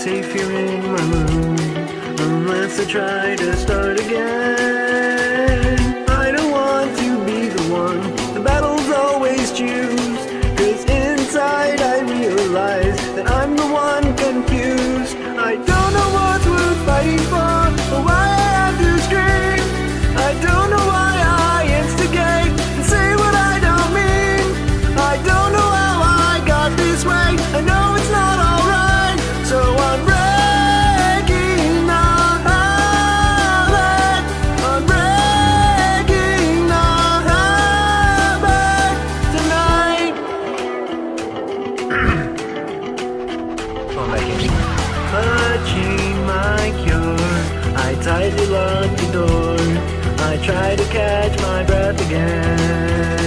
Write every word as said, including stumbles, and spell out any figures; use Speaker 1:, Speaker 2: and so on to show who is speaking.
Speaker 1: safe here in my room, unless I try to start again. I don't want to be the one the battles always choose, 'cause inside I realize that I'm the one confused. I don't know what's worth fighting for, or why I have to scream. I don't know why I instigate and say what I don't mean. I don't know how I got this way, I know it's not alright, so I'm breaking the habit. I'm breaking the habit tonight. Come back in. Touching my cure, I tightly lock the door. I try to catch my breath again.